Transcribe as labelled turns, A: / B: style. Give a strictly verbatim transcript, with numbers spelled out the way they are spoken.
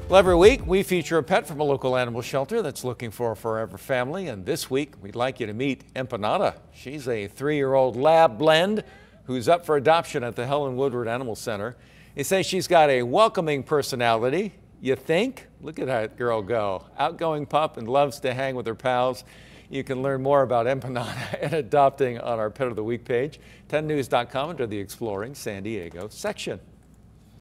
A: Well, every week we feature a pet from a local animal shelter that's looking for a forever family. And this week we'd like you to meet Empanada. She's a three-year-old lab blend who's up for adoption at the Helen Woodward Animal Center. They say she's got a welcoming personality. You think? Look at that girl go. Outgoing pup and loves to hang with her pals. You can learn more about Empanada and adopting on our Pet of the Week page, ten news dot com under the Exploring San Diego section.